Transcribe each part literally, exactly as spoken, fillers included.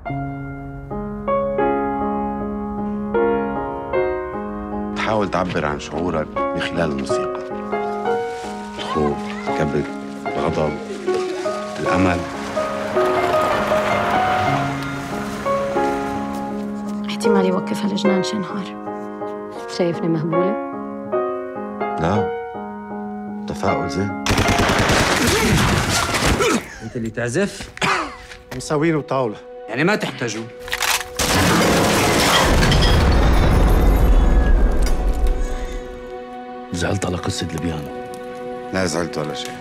تحاول تعبر عن شعورك من خلال الموسيقى. الخوف، الكبت، الغضب، الأمل. احتمال يوقف هالجنان شي نهار. شايفني مهبولة؟ لا، تفاؤل زين. انت اللي تعزف؟ مساوينه طاولة، يعني ما تحتاجوا. زعلت على قصة البيانو؟ لا زعلت ولا شيء.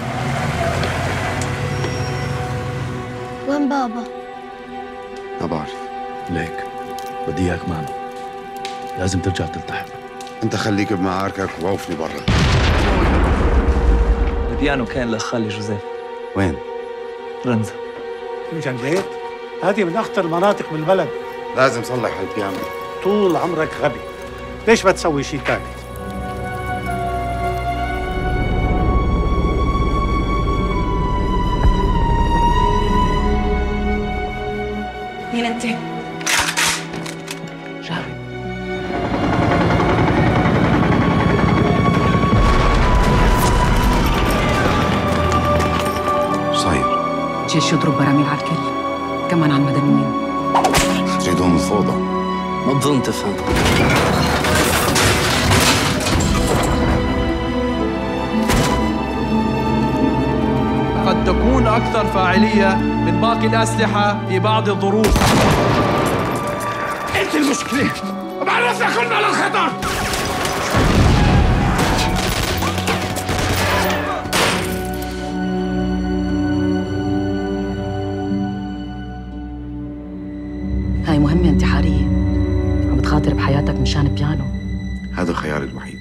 وين بابا؟ ما بعرف. ليك بدي اياك معنا، لازم ترجع تلتحق. انت خليك بمعاركك ووقفني برا. البيانو كان لخالي جوزيف. وين؟ رنزة. جنيت؟ هذه من أخطر المناطق بالبلد. لازم صلح هالبيانو. طول عمرك غبي، ليش ما تسوي شيء ثاني؟ مين انت؟ شهري. شو صاير؟ جيش يضرب براميل على الكل، كمان على المدنيين. تريدون الفوضى؟ ما بظن تفهم. قد تكون أكثر فاعلية من باقي الأسلحة في بعض الظروف. أنت المشكلة، بعرفنا كلنا على الخطر. هاي مهمة انتحارية، عم بتخاطر بحياتك مشان بيانو. هذا خياري الوحيد.